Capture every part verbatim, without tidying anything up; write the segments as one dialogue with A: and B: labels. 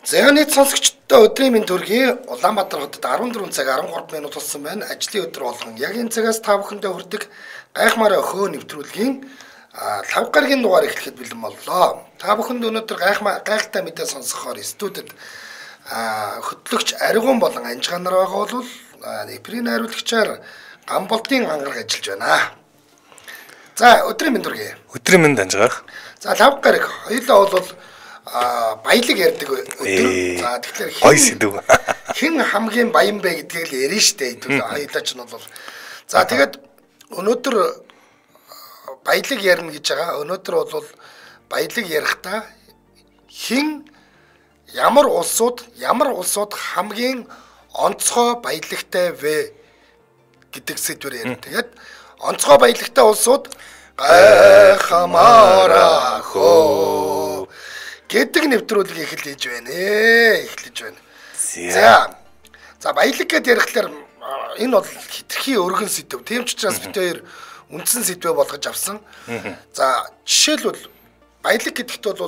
A: Зэгааны сонсогчдод өдрийн мэнд төргий. Улаанбаатар хотод арван дөрвөн цаг арван гурав минут болсон байна. Ажлын өдөр болгон яг энэ цагаас та бүхэндээ хүрдэг гайхмаар өхөө нэвтрүүлгийн лав гарагийн дугаар эхлэхэд бэлэн боллоо. Та бүхэнд өнөөдөр гайхмаар гайхалтай мэдээ сонсохоор студид хөтлөгч Аригун болон Анжгаа нар байгаа бол эприйн хариуцлагчаар Гамболтын ангараг ажиллаж байна. За өдрийн мэнд төргий.
B: Өдрийн мэнд Анжгаа.
A: За лав гараг хоёулаа бол а баялаг ярьдаг өдөр. За тэгэхээр
B: ой сэдв.
A: Хэн хамгийн баян бэ гэдгийг л ярина штэ. Хоёулаа ч нь бол. За тэгээд өнөөдөр баялаг ярина гэж байгаа. Өнөөдөр бол баялаг ярихдаа хэн ямар улсууд ямар улсууд хамгийн онцгой баялагтай вэ гэдэг сэдвээр ярина. Тэгээд онцгой баялагтай улсууд гайхамаараа хөө гэдэг нэвтрүүлгийг эхлэж байна ээ эхлэж байна. За. За баялаг гэдээ ярихлаар энэ бол хитрхи өргөн сэдв. Тийм ч учраас бид хоёр үндсэн сэдвээ болгож авсан. За жишээлбэл баялаг гэдэгт бол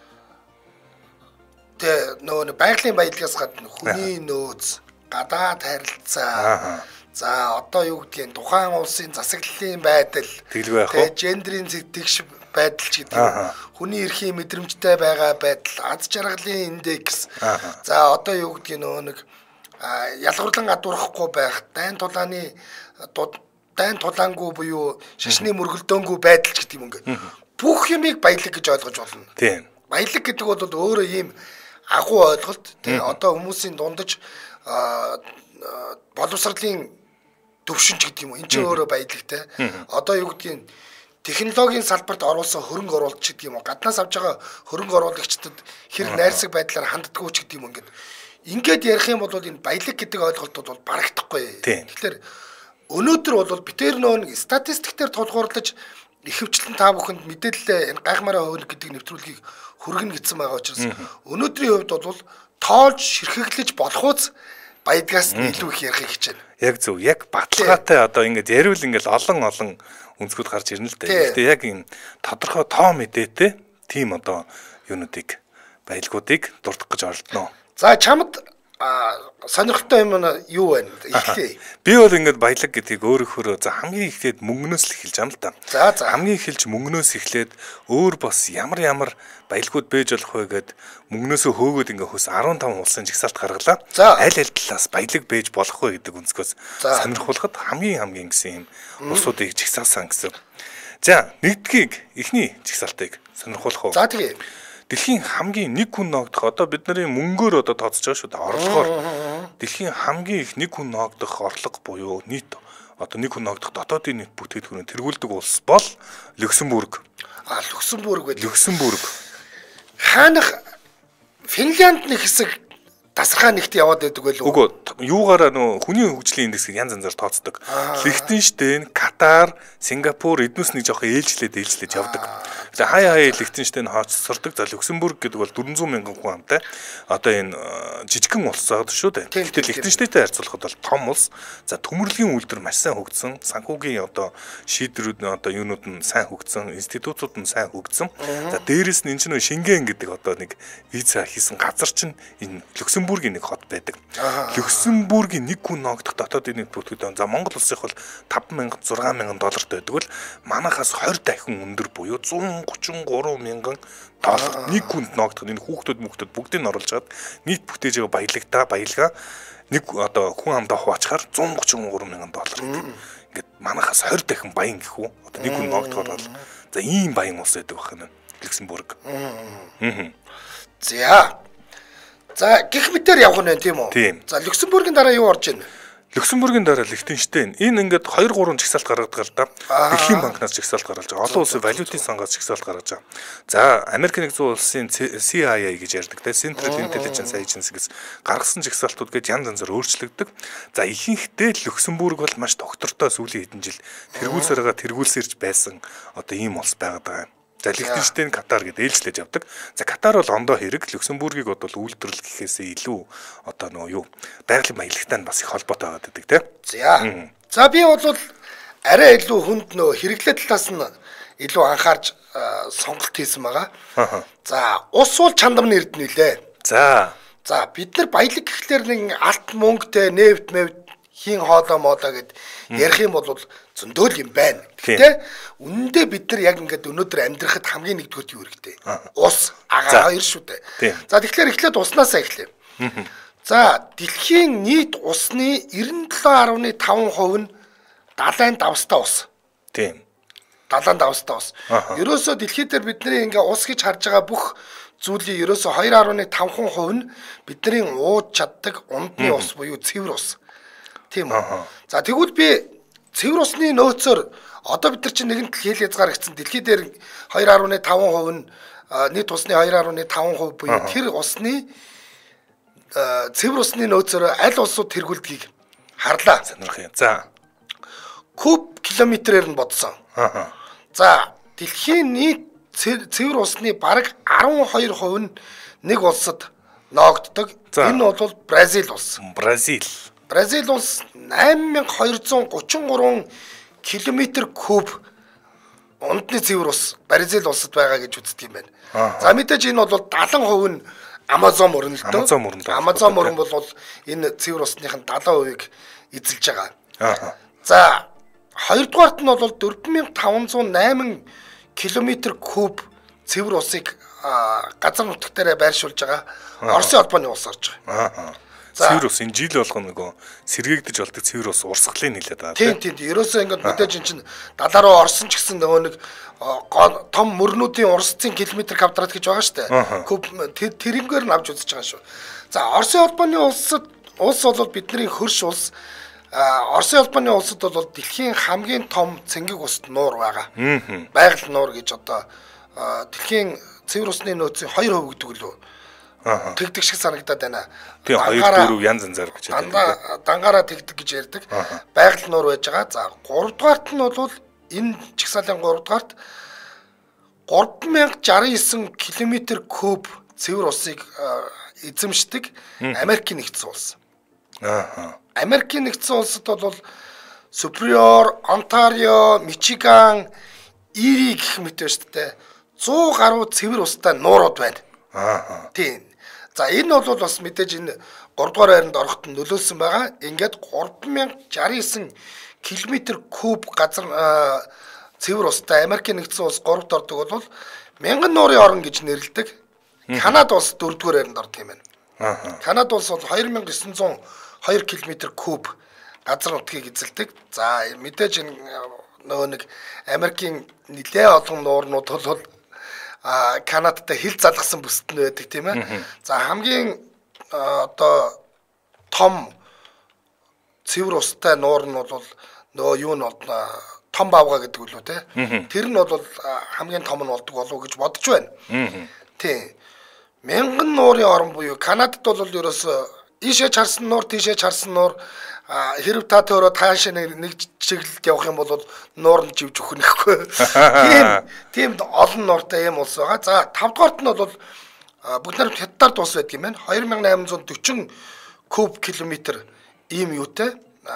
A: тэ нөө байгалийн баялагаас гадна хүний нөөц, гадаад харилцаа. За одоо юу гэдгийг тухайн улсын засаглалын байдал, тэ гендрийн тэгш байдал ч гэдэг юм. Хүний эрхийн мэдрэмжтэй байгаа байдал, аз жаргалын индекс. За одоо юу гэдгийг нөө нэг ялгуурлан гадуурхахгүй байх, дайн тулааны дайн тулаангүй буюу шашны мөргөлдөөнгүй байдал ч гэдэг юм ингээд. Бүх юмыг баялаг гэж ойлгож болно. Тийм. Баялаг гэдэг бол өөрөө ийм агуу ойлголт. Тэ одоо хүмүүсийн дундаж боловсролын төвшинч гэдэг юм. Энд чинь өөрөө баялагтай. Одоо юу гэдгийг технологийн салбарт оруулсан хөрөнгө оруулалт гэдэг юм уу? Гаднаас авч байгаа хөрөнгө оруулагчдад хэрэг найрсаг байдлаар ханддаггүй ч гэдэг юм ингээд. Ингээд ярих юм бол энэ баялаг гэдэг ойлголтууд бол барагдахгүй. Тэгэхээр өнөөдөр бол битээр нөө статистиктээр тулгуурлаж ихэвчлэн та бүхэнд мэдээлэл энэ гайхмаараа хөрөнгө гэдэг нэвтрүүлгийг хүргэнэ гэсэн байгаа учраас өнөөдрийн хувьд бол тоолж ширхэглэж болохуц баядгаас илүү их ярих гэж байна.
B: Яг зөв. Яг баталгаатай одоо ингээд яривал ингээд олон олон өнцгүүд гарч ирнэ л дээ. Гэхдээ яг энэ тодорхой тоо мэдээтэй тийм одоо юунуудыг баялагуудыг дурдах гэж оролдоно.
A: За чамд сонирхолтой юм юу байна? Эхлэе.
B: Би бол ингээд баялаг гэдгийг өөрөөхөө за хамгийн эхлээд мөнгнөөс л эхэлж байгаа юм л да.
A: За за.
B: Хамгийн эхэлж мөнгнөөс эхлээд өөр бас ямар ямар баялагууд бэж болох вэ гэд мөнгнөөсөө хөөгөөд ингээ хөс арван таван улсын жигсаалт гаргалаа. Аль аль талаас баялаг бэж болох вэ гэдэг өнцгөөс сонирхуулахад хамгийн хамгийн гэсэн юм улсуудыг жигсаасан гэсэн. За нэгдгийг эхний жигсаалтыг сонирхуулах уу?
A: За тэгээ.
B: Дэлхийн хамгийн нэг хүн ноогдох одоо бидний мөнгөөр одоо тооцож байгаа шүү дээ. Орлогоор дэлхийн хамгийн их нэг хүн ноогдох орлого буюу нийт одоо нэг хүн ноогдох дотоодын нийт бүтээгдэхүүн тэргүүлдэг улс бол Люксембург.
A: А Люксембург гэдэг.
B: Люксембург.
A: Хаанах Финлянд нэг хэсэг тасархаа нэгт яваад байдаг байлгүй.
B: Үгүй юугаараа нөө хүний хөгжлийн индексийг янз янзаар тооцдог. Лихтенштейн, Катар, Сингапур эднээс нэг жоох ээлжлээд ээлжлээд явдаг. За хаяа хаяа Лихтенштейн хооцсордог. За Люксембург гэдэг бол дөрвөн зуун мянган хүн амтай. Одоо энэ жижигхэн улс байгаа шүү дээ. Гэхдээ Лихтенштейнтэй харьцуулахад бол том улс. За төмөрлөгийн үйлдвэр маш сайн хөгжсөн. Санхүүгийн одоо шийдвэрүүд нь одоо юунууд нь сайн хөгжсөн. Институтууд нь сайн хөгжсөн. За дээрэс нь энэ чинь Шенген гэдэг одоо нэг виза хийсэн газар чинь энэ Люксембургийн нэг хот байдаг. Люксембургийн нэг хүн ноогдох дотоодын нийт бүтээгдэхүүн за Монгол улсынх бол таван мянган зургаан мянган доллартай байдаг бол манайхаас хоёр дахин өндөр буюу зуун гучин гурван мянган доллар нэг хүнд ноогдох энэ хүүхдүүд мөхтөд бүгдийг нь оруулж чад нийт бүтээж байгаа баялагтаа баялгаа нэг одоо хүн амдаа хуваачаар зуун гучин гурван мянган доллар гэдэг. Ингээд манайхаас хоёр дахин баян гэх үү? Одоо нэг хүн ноогдохоор бол за ийм баян улс байдаг байх юм Люксембург.
A: За За гих мэтээр явах нь тийм үү? За Люксембургийн дараа юу орж ийн?
B: Люксембургийн дараа Лихтенштейн. Энэ ингээд хоёр гурван жигсаалт гаргадаг л да. Дэлхийн банкнаас жигсаалт гаргаж байгаа. Олон улсын валютын сангаас жигсаалт гаргаж байгаа. За Америк нэгдсэн улсын си ай эй гэж ярьдаг те Central Intelligence Agency гэж гаргасан жигсаалтууд гэж янз янзаар өөрчлөгдөг. За ихэнхдээ Люксембург бол маш доктортой сүүлийн хэдэн жил тэргүүлсээр байгаа тэргүүлсээрч байсан одоо ийм улс байгаад байгаа юм. За Лихтенштейн, Катар гэдэг ээлжлэж явдаг. За Катар бол ондоо хэрэг Люксембургийг бол үйлдвэрлэл гэхээсээ илүү одоо нөгөө юу байгалийн баялагтай бас их холбоотой байгаад байдаг тийм.
A: За. За би бол арай илүү хүнд нөө хэрэглээ талаас нь илүү анхаарч сонголт хийсэн байгаа. За ус бол чандамны эрдэнэ үлээ.
B: За
A: За бид нар баялаг гэхлээр нэг алт мөнгөтэй нефт мэвт хийн хоолоо моолоо гэд ярих юм бол зөндөл юм байна. Гэтэ үнэндээ бид нар яг ингээд өнөөдөр амьдрахад хамгийн нэгдүгээр юу хэрэгтэй? Ус, агаар хоёр шүү дээ. За тэгэхээр эхлээд уснасаа эхлэв. За дэлхийн нийт усны девяносто семь дашь пять хувь нь далайн давстай ус.
B: Тийм.
A: Далайн давстай ус. Ерөөсөө дэлхий дээр бидний ингээ ус гэж харж байгаа бүх зүйлийн ерөөсөө two дашь пять хувь нь бидний ууж чаддаг ундны ус буюу цэвэр ус. Тийм үү. За тэгвэл би цэвэр усны нөөцөөр одоо бид нар чинь нэгэн хэл язгаар гэсэн дэлхий дээр two дашь пять хувь нь нийт усны two дашь пять хувь буюу тэр усны цэвэр усны нөөцөөр аль улсууд тэргүүлдгийг харлаа.
B: Сонирх юм. За
A: куб километрээр нь бодсон.
B: Аа.
A: За дэлхийн нийт цэвэр усны бараг twelve хувь нь нэг улсад ноогддог. Энэ бол Бразил улс.
B: Бразил.
A: Бразил улс eight thousand two hundred thirty-three километр куб ундны цэвэр ус Бразил улсад байгаа гэж үздэг юм байна. За мэдээж энэ бол seventy хувь нь Амазон мөрөн л дөө.
B: Амазон мөрөн.
A: Амазон мөрөн бол энэ цэвэр усныхын seventy хувийг эзэлж байгаа.
B: Аа.
A: За хоёрдугаарт нь бол four thousand five hundred eight километр куб цэвэр усыг газар нутаг дээр байршуулж байгаа Оросын холбооны улс орж байгаа.
B: Аа. Цэвэр ус энэ жил болгоно нөгөө сэргээгдэж болдог цэвэр ус урсгалыг нийлээд байгаа.
A: Тийм тийм. Ерөөсөө ингээд мэдээж эн чинь далаа руу орсон ч гэсэн нөгөө нэг том мөрнүүдийн урсцын километр квадрат гэж байгаа шүү дээ. Куб тэрнгээр нь авч үзэж байгаа шүү. За Оросын холбооны улсад улс бол бидний хөрш улс. Оросын холбооны улсад бол дэлхийн хамгийн том цэнгэг усд нуур байгаа. Байгаль нуур гэж одоо дэлхийн цэвэр усны нөөцийн two хувь гэдэг лөө. Аа. Тэгдэг шиг санагдаад байна.
B: Тийм two four янз янзаар гэж
A: ярьдаг. Дангаараа тэгдэг гэж ярьдаг. Байгаль нуур байж байгаа. За three дугаарт нь бол энэ чигсаалын three дугаарт three thousand sixty-nine километр куб цэвэр усыг эзэмшдэг Америкийн нэгдсэн улс.
B: Аа.
A: Америкийн нэгдсэн улсад бол Superior, Ontario, Michigan, Erie гэх мэт байна шүү дээ. one hundred гаруй цэвэр устай нуурууд байна.
B: Аа.
A: Тийм. За энэ бол бас мэдээж энэ three дугаар байранд ороход нөлөөлсөн байгаа. Ингээд three thousand sixty-nine километр куб газар цэвэр устай Америкийн нэгдсэн улс three-т ордог бол мянган нуурын орн гэж нэрлэдэг. Канада улс four дугаар байранд ордог юм байна.
B: Аа.
A: Канада улс бол two thousand nine hundred two километр куб газар нутгийг эзэлдэг. За мэдээж энэ нөгөө нэг Америкийн нэлээ олон нуурнууд бол а Канадтай хил залгасан бүсэд нь байдаг тийм ээ. За хамгийн одоо том цэвэр устай нуур нь бол нөгөө юу нь бол том бавга гэдэг үлээ те. Тэр нь бол хамгийн том нь болдог болов гэж бодож байна. Тийм. Мянган нуурын орн буюу Канадад бол ерөөсөө ийшээ чарсан нуур тийшээ чарсан нуур хэрв та төөрөө таашаа нэг чиглэлд явах юм бол нуур нь живж өгөх нэхгүй. Тийм тийм олон нууртай юм улс байгаа. За five дугаарт нь бол бүгд нар хятадд улс байдаг юм байна. two thousand eight hundred forty куб километр ийм юутай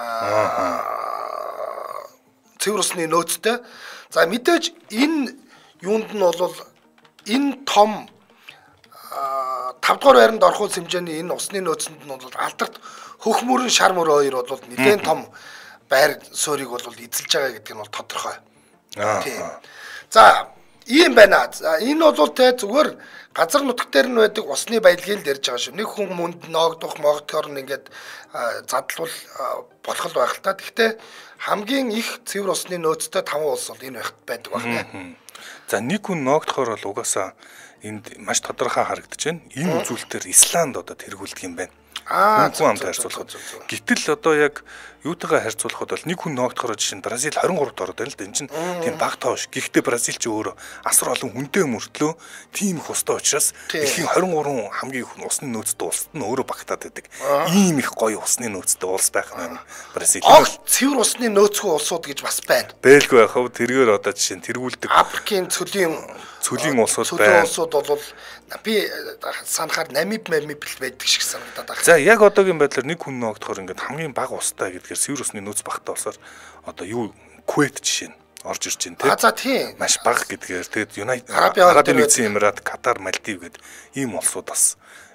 A: цэвэр усны нөөцтэй. За мэдээж энэ юунд нь бол энэ том five дугаар байранд орох хэмжээний энэ усны нөөцөнд нь бол алдарт хөх мөрөн шар мөр хоёр бол нэгэн том байр суурийг бол эзэлж байгаа гэдэг нь бол тодорхой. Тийм. За ийм байна. За энэ бол те зүгээр газар нутаг дээр нь байдаг усны баялагийг л ярьж байгаа шүү. Нэг хүн мөнд ноогдох могдохоор нь ингээд задлал болох л байх л та. Гэхдээ хамгийн их цэвэр усны нөөцтэй five улс бол энэ байхад байдаг байна.
B: За нэг хүн ноогдохоор бол угаасаа энд маш тодорхой харагдаж байна. Энэ үзүүлэлтээр Исланд одоо тэргүүлдэг юм байна. Аа, хүн амтай харьцуулахад. Гэтэл одоо яг юутайгаа харьцуулахад бол нэг хүн ноогдохоор жишээ нь Бразил twenty-three-т ороод байна л да. Энд чинь тийм баг тоош. Гэхдээ Бразил ч өөрөө асар олон хүнтэй мөртлөө тийм их устай учраас дэлхийн twenty-three хамгийн их усны нөөцтэй улсад нь өөрөө багтаад байдаг. Ийм их гоё усны нөөцтэй улс байх нь Бразил.
A: Огт цэвэр усны нөөцгүй улсууд гэж бас байна.
B: Бэлгүй байх уу? Тэргээр одоо жишээ нь тэргүүлдэг.
A: Африкийн цөлийн
B: цөлийн улсууд байна.
A: Цөлийн улсууд бол би санахаар Намиб Намиб байдаг шиг санагдаад байна.
B: За яг одоогийн байдлаар нэг хүн ноогдохоор ингээд хамгийн бага устай гэдгээр цэвэр усны нөөц багтаа болсоор одоо юу Кувейт жишээ нь орж ирж байна тийм.
A: А за тийм.
B: Маш бага гэдгээр тэгээд United Арабын нэгдсэн Эмират, Катар, Мальдив гэдэг ийм улсууд бас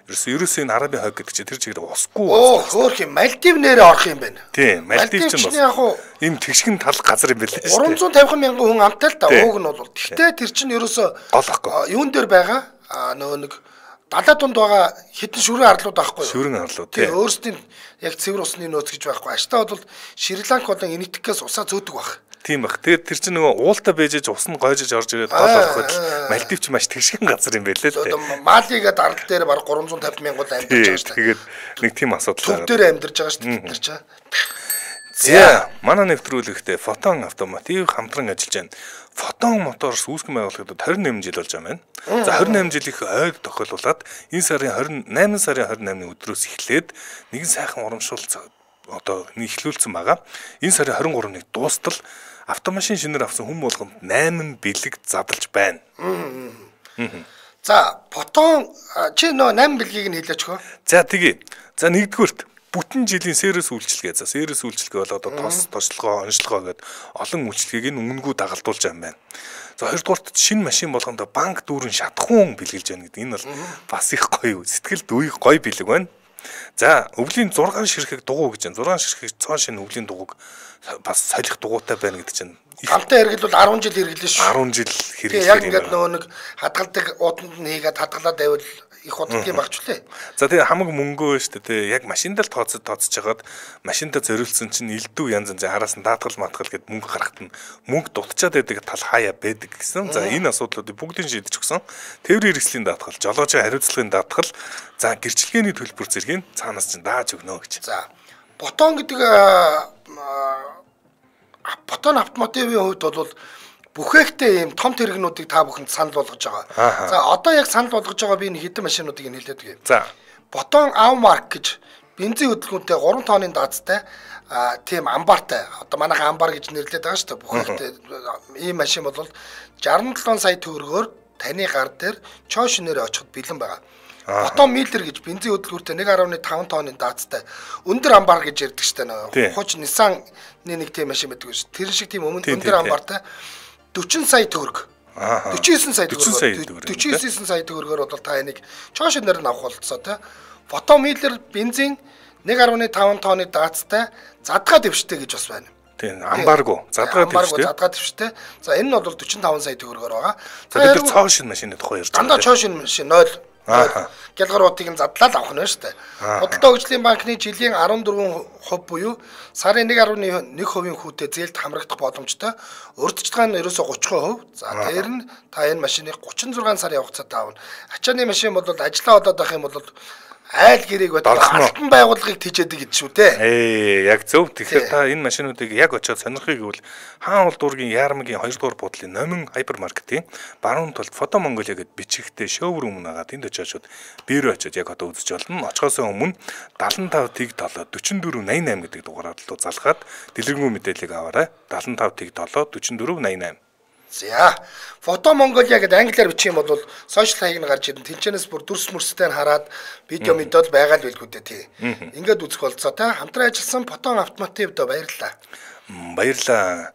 B: Ерөөсөө энэ Арабын хойг гэдэг чинь тэр чигээр усгүй.
A: Оо хөөх юм Мальдив нэрээ орох юм байна.
B: Тийм, Мальдив ч бас ийм тэгшгэн тал газар юм байлээ шүү дээ.
A: гурамзуун тавих мянган хүн амтай л да ууг нь бол. Гэхдээ тэр чинь ерөөсөө
B: гол ахгүй.
A: Юун дээр байгаа? Аа нөгөө нэг далаа дунд байгаа хитэн шүрэн арлууд байхгүй юу?
B: Шүрэн арлууд тийм.
A: Өөрсдийн яг цэвэр усны нөөц гэж байхгүй. Аштаа бол Шри-Ланк болон Энэтхгээс усаа зөөдөг баг.
B: Тийм баг. Тэгээд тэр чинь нөгөө уулта бэжэж ус нь гойжиж орж ирээд гол ороход Мальдив ч маш тэгшгэн газар юм байлээ л дээ.
A: Малигээд арал дээр баг гурамзуун тавьд мянган амьдарч байгаа шүү дээ.
B: Тэгээд нэг тийм асуудал
A: байгаа. Төв дээр амьдарч байгаа шүү дээ тэр чинь.
B: За, манай нэвтрүүлэгтээ фотон автомотив хамтран ажиллаж байна. Фотон моторс үүсгэн байгуулагдаад двадцать найман жил болж байгаа юм. За двадцать найман жилийнх ойг тохиолуулаад энэ сарын двадцать найман сарын двадцать наймны өдрөөс эхлээд нэгэн сайхан урамшуулц одоо нэхлүүлсэн байгаа. Энэ сарын двадцать гуравныг дуустал автомашин шинээр авсан хүн болгонд восемь бэлэг задлж байна.
A: За, фотон чи нөө восемь бэлгийг нь хэлээч хөө.
B: За тэгье. За нэгдүгürt бүтэн жилийн сервис үйлчилгээ. За сервис үйлчилгээ бол одоо тос, тослогоо, онцлогоо гэдэг олон үйлчилгээг нь өмнөгөө дагалдуулж байгаа юм байна. За хоёрдугаарт шинэ машин болгонд банк дүүрэн шатхуун бэлгэлж байна гэдэг. Энэ бол бас их гоё, сэтгэл дүйх гоё бэлэг байна. За өвлийн зургаан ширхэг дугуй гэж байна. зургаан ширхэг цоо шинэ өвлийн дугуйг бас солих дугуйтай байна гэдэг чинь.
A: Гантай хэрэгэл бол десять жил хэрэглэн шүү.
B: десять жил хэрэглэх.
A: Яг ингээд нөгөө нэг хадгалдаг ууданд нь хийгээд хадгалаад байвал их удалгийн багч лээ.
B: За тэгээ хамаг мөнгөө шүү дээ. Яг машиндаа л тооцож тооцож хагаад машиндаа зориулсан чинь элдв янз янз араас нь даатгал матгал гэд мөнгө гарахт нь мөнгө дутчаад байдаг тал хаяа байдаг гэсэн. За энэ асуудлуудыг бүгдийг шийдэж өгсөн. Тээврийн хэрэгслийн даатгал, жолоочийн хариуцлагын даатгал, за гэрчлэгээний төлбөр зэргийг цаанаас чинь дааж өгнө гэж.
A: За Ботон гэдэг Ботон автомотивын хувьд бол бүхэхтэй ийм том тэрэгнүүдийг та бүхэнд санал болгож байгаа. За одоо яг санал болгож байгаа би энэ хэдэн машинуудыг нь хэлээд өгье.
B: За
A: Ботон Авмарк гэж бензин хөдөлгөөнтэй гурван тонны даацтай тийм амбартай. Одоо манайхан амбар гэж нэрлэдэг байгаа шүү дээ. Бүхэхтэй ийм машин бол шестьдесят seven сая төгрөгөөр таны гар дээр чоо шинээр очиход бэлэн байгаа. Ботон милер гэж бензин хөдөлгөөнтэй one point five тонны даацтай өндөр амбар гэж ярьдаг шүү дээ. Хуч Nissan-ны нэг тийм машин байдаг шүү. Тэр шиг тийм өмнө өндөр амбартай forty сая төгрөг. forty-nine сая төгрөг. forty-nine сая төгрөгөөр бол та энийг чоо шинээр нь авах болцоо те. Ботон милер бензин one point five тонны даацтай задгаа дэвштэй гэж бас байна.
B: Тийм амбарго задгаа дэвштэй.
A: Задгаа дэвштэй. За энэ нь бол forty-five сая төгрөгөөр байгаа.
B: За бид цоо шин машины тухай ярьж
A: байгаа. Дандаа чоо шин машин ноль. Гялгаруудыг нь задлаад авах нь шүү дээ. Худалдаа хөгжлийн банкны жилийн fourteen percent буюу сарын one point one percent хүүтэй зээлд хамрагдах боломжтой. Урдчилгаан нь ерөөсө thirty percent. За тэр нь та энэ машиныг thirty-six сарын хугацаанд аавна. Ачааны машин бол ажиллаа болоод байх юм бол айл гэрээг байдаг алтан байгууллагыг тийчээдэг гэж шүү дээ.
B: Ээ яг зөв. Тэгэхээр та энэ машинуудыг яг очиод сонирхыг гэвэл хаан улдуургийн Яармгийн two дугаар буудлын Номин хайпермаркетын баруун талд Фото Монголиа гэд бичигтэй шоурум нагаа тэнд очиод бирөө очиод яг одоо үзэж болно. Очихоос өмнө seventy-five тэг seven forty-four eighty-eight гэдэг дугаараар л залгаад дэлгэрэнгүй мэдээллийг аваарай. seventy-five тэг seven forty-four eighty-eight.
A: За Фото Монголиа гэдэг англиар бичих юм бол сошиал хаяг нь гарч ирэн тэнчэнээс бүр дүрс мөрстэй хараад видео мэдэл байгаа л билгүү дээ тий. Ингээд үзэх болцоо та хамтран ажилласан Ботон автомотивд баярлалаа.
B: Баярлалаа.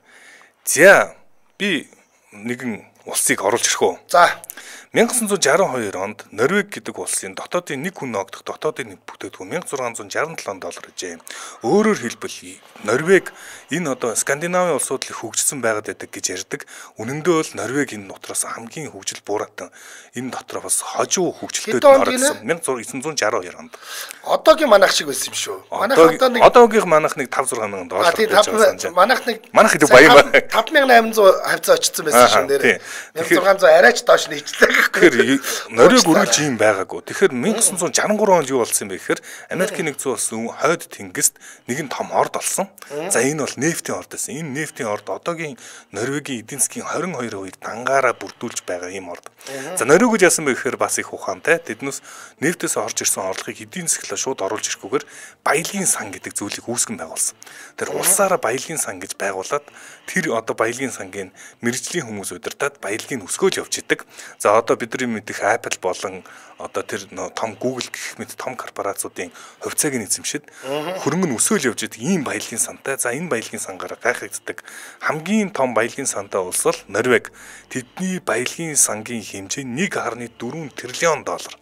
B: За би нэгэн улсыг оруулж ирэх үү.
A: За
B: nineteen sixty-two онд Норвег гэдэг улсын дотоодын нэг хүн ногдох дотоодын нэг бүтээгдэхүүн sixteen sixty-seven доллар гэжээ. Өөрөөр хэлбэл Норвег энэ одоо Скандинавын улсууд л хөгжсөн байгаад байдаг гэж ярьдаг. Үнэндээ бол Норвег энэ нутраас хамгийн хөгжил буурatan энэ дотроо бас хожуу хөгжилтэй орсон nineteen sixty-two онд.
A: Одоогийн манайх шиг байсан юм шүү.
B: Манайх одоо нэг одоогийн манайх нэг five six мянган доллар
A: гэж байна. Манайх нэг
B: манайх гэдэг баян байна.
A: five thousand eight hundred хавцаа очсон байсан шүү нэр. sixteen hundred арайч доош нь хийчлээ.
B: Тэгэхээр Норвег үргэлж юм байгаагүй. Тэгэхээр nineteen sixty-three онд юу болсон бэ гэхээр Америкийн нэгдсэн улсын хойд тэнгист нэгэн том орд олсон. За энэ бол нефтийн орд байсан. Энэ нефтийн орд одоогийн Норвегийн эдийн засгийн twenty-two хувийг дангаараа бүрдүүлж байгаа юм орд. За Норвег гэж яасан бэ гэхээр бас их ухаантай. Тэднээс нефтээс орж ирсэн орлогыг эдийн засглаа шууд оруулж ирэхгүйгээр баялагын сан гэдэг зүйлийг үүсгэн байгуулсан. Тэр улсаараа баялагын сан гэж байгуулад тэр одоо баялагын сангийн мэрэгжлийн хүмүүс удирдаад баялагыг өсгөөл явж идэг. За одоо бидний мэдих Apple болон одоо тэр том Google гэх мэт том корпорациудын хувьцааг нь эзэмшид хөрөнгө нь өсөөл явж идэг ийм баялагын сантай. За энэ баялагын сангаараа гайхагддаг хамгийн том баялагын сантай улс бол Норвег. Тэдний баялагын сангийн хэмжээ one point four триллион доллар.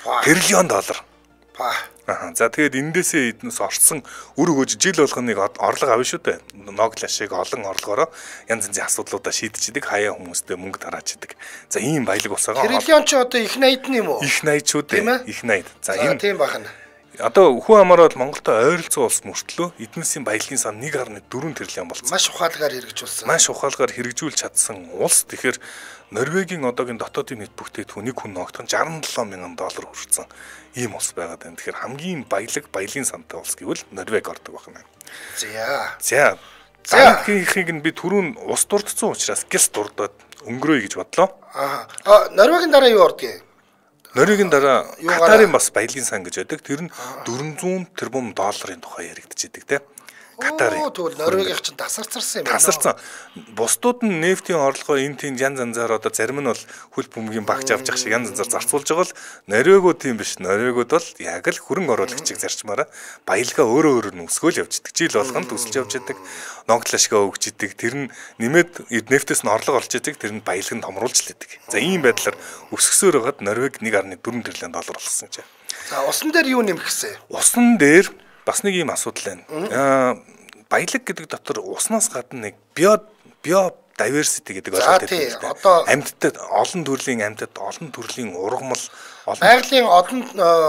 B: Тэрлион доллар.
A: Па.
B: Аа. За тэгээд эндээсээ эднээс орсон үр өгөөж жил болгоныг орлого авна шүү дээ. Ноглаш шиг олон орлогоороо янз янзын асуудлуудаа шийдчихдэг, хаяа хүмүүстэй мөнгө тараачдаг. За ийм баялаг усагаа.
A: Тэрлион ч одоо их найд нь юм уу?
B: Их найд шүү дээ. Их найд.
A: За энэ тийм бахна.
B: Одоо хүн амаар бол Монголтой ойролцоо улс мөртлөө эднээсийн баялагын сан нэг гаруй дөрвөн тэрлион болсон.
A: Маш ухаалгаар хэрэгжүүлсэн.
B: Маш ухаалгаар хэрэгжүүлж чадсан улс. Тэгэхээр Норвегийн одоогийн дотоодын нийт бүтээгдэхүүн нэг хүн ногдох жаргал и долоо мянган доллар хүрсэн ийм улс байгаад байна. Тэгэхээр хамгийн баялаг баялагын сантай улс гэвэл Норвег ордог байна.
A: За.
B: За. Дараагийнхыг нь би түрүүн ус дурдсан учраас гис дурдаад өнгөрөөе гэж бодлоо.
A: Аа. Норвегийн дараа юу ордгийг?
B: Норвегийн дараа Катарын бас баялагын сан гэж байдаг. Тэр нь дөрвөн зуун тэрбум долларын тухай яригдчихэдэг те. Катарын.
A: Тэгвэл Норвегийнх чинь тасарцарсан юм байна.
B: Тасарсан. Бусдууд нь нефтийн орлогоо энэ тийм янз янзаар одоо зарим нь бол хөл бөмбөгийн багж авч явах шиг янз янзаар зарцуулж байгаа бол Норвегууд тийм биш. Норвегууд бол яг л хөрөнгө оруулагчийг зарчмаараа баялгаа өөрөө өөрөөр нь өсгөөл явждаг. Жил болгонд өсөж явж байдаг. Ногдлашгаа өгч идэг. Тэр нь нэмээд нефтээс нь орлого олж идэг. Тэр нь баялаг нь томруулж лээдэг. За ийм байдлаар өсгсөөр хагаад Норвег нэг гаруй дөрвөн тэрлион доллар болсон ч.
A: За усан дээр юу нэмэхсэн?
B: Усан дээр бас нэг ийм асуудал байна. Аа баялаг гэдэг дотор уснаас гадна нэг био био diversity гэдэг ойлголт байдаг. Одоо амьтдад олон төрлийн амьтад олон төрлийн ургамал
A: байгалийн олон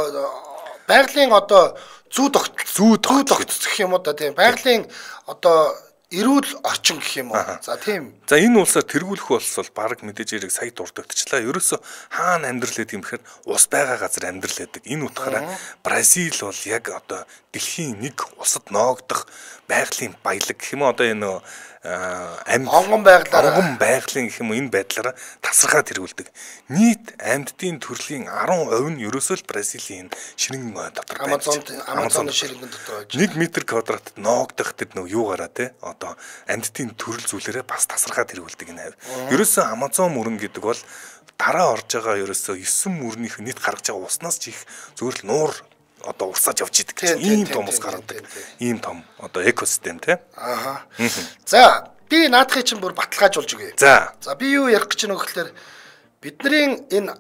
A: байгалийн одоо зүү тогт зүү тогтцох гэх юм уу да тийм байгалийн одоо эрүүл орчин гэх юм уу. За тийм.
B: За энэ улсаар тэргүүлэх болсол баг мэдээж хэрэг сая дурддагчлаа. Ерөөсө хаана амьдрал гэдэг юм гэхээр ус байгаа газар амьдрал гэдэг. Энэ утгаараа Бразил бол яг одоо дэлхийн нэг улсад ноогдох байгалийн баялаг гэх юм уу одоо энэ амьд
A: онгон байглаар
B: онгон байгалийн гэх юм уу энэ байдлаараа тасархаа тэргүүлдэг. Нийт амьдтын төрлийн арван хувь нь ерөөсөө л Бразилийн ширэнгэн дотор байна.
A: Амазоны ширэнгэн дотор байж.
B: нэг метр квадрат ноогдох тэр нөө юугаараа те одоо амьдтын төрөл зүйлээрээ бас тасархаа тэргүүлдэг энэ хавь. Ерөөсөө Амазон мөрөн гэдэг бол дараа орж байгаа ерөөсөө есөн мөрнийх нийт гаргаж байгаа уснаас ч их зөвхөн нуур одоо урсаж явж идэг. Ийм том ус гаргадаг. Ийм том одоо экосистем те.
A: Ааха. За би наадахыг чинь бүр баталгаажуулж өгье.
B: За.
A: За би юу ярих гэж байна вэ гэхээр бидний энэ